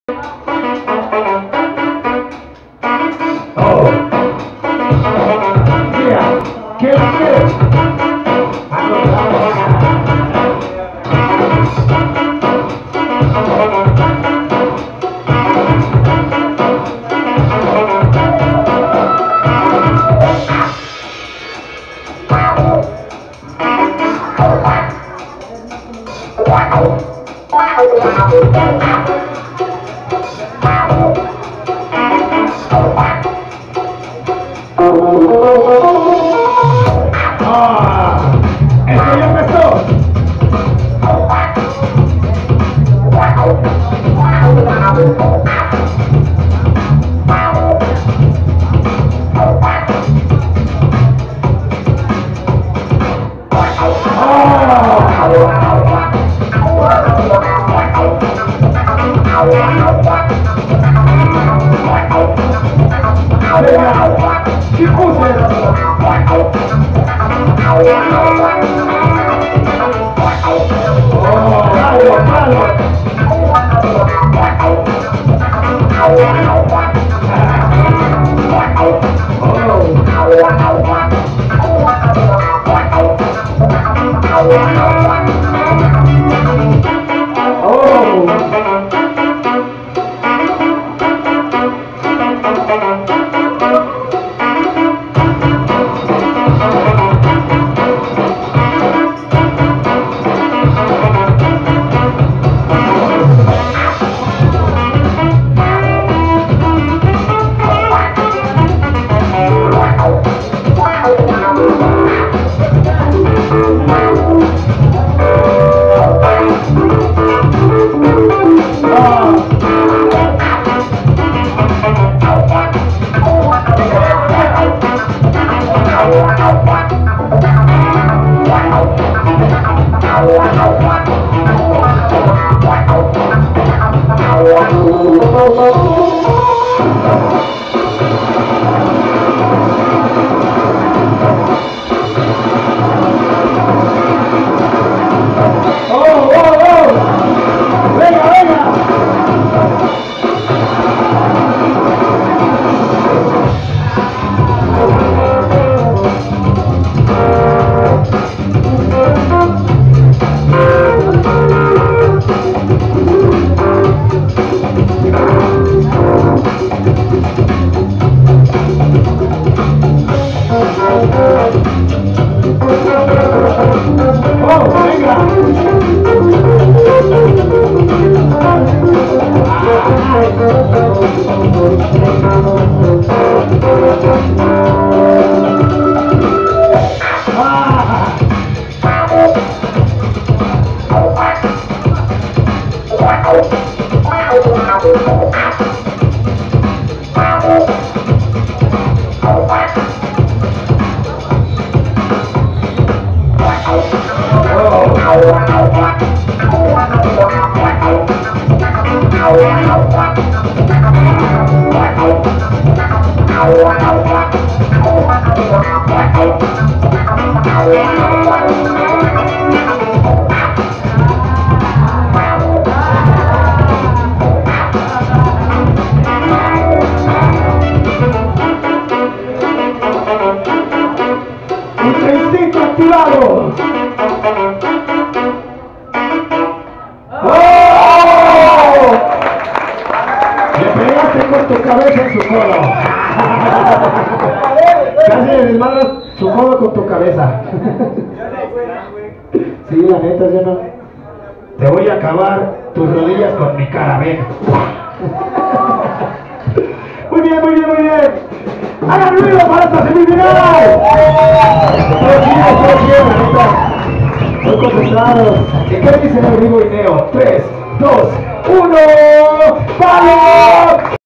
Oh, yeah, ¿qué quieres? ¡Esto ya empezó! ¿Qué puse? ¡Instinto activado! ¡Oh! Le pegaste con tu cabeza en su codo. Casi le desmadras su codo con tu cabeza. Sí, la neta, yo no. Te voy a acabar tus rodillas con mi cara, ven. Muy bien, muy bien, muy bien. ¡Hagan ruido para esta semifinal! Muy concentrados. ¿Y qué dice el amigo Ineo? 3, 2, 1. ¡Palo!